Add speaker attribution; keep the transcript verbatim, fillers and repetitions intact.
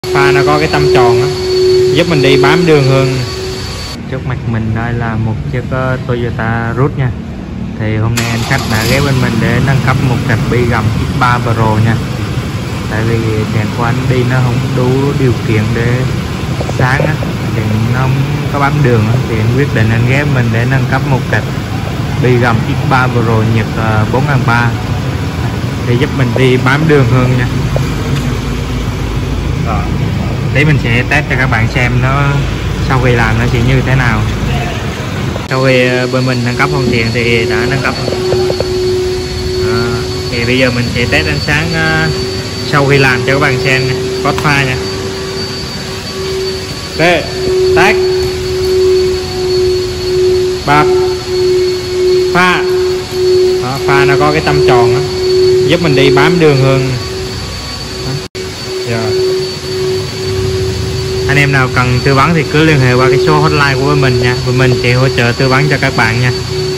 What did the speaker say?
Speaker 1: Pha nó có cái tâm tròn á, giúp mình đi bám đường hơn.
Speaker 2: Trước mặt mình đây là một chiếc uh, Toyota Rush nha. Thì hôm nay anh khách đã ghé bên mình để nâng cấp một cặp bi gầm X ba Pro nha. Tại vì đèn của anh đi nó không đủ điều kiện để sáng á, đèn nó không có bám đường á, thì anh quyết định anh ghé mình để nâng cấp một cặp bi gầm X ba Pro nhiệt uh, bốn ngàn ba
Speaker 1: để giúp mình đi bám đường hơn nha. Rồi, để mình sẽ test cho các bạn xem nó sau khi làm nó sẽ như thế nào. Sau khi bên mình nâng cấp hoàn thiện thì đã nâng cấp à, thì bây giờ mình sẽ test ánh sáng uh, sau khi làm cho các bạn xem nha. Có pha nha. Ok, test bật pha. Đó, pha nó có cái tâm tròn đó, giúp mình đi bám đường hơn. Rồi, anh em nào cần tư vấn thì cứ liên hệ qua cái số hotline của mình nha, và mình sẽ hỗ trợ tư vấn cho các bạn nha.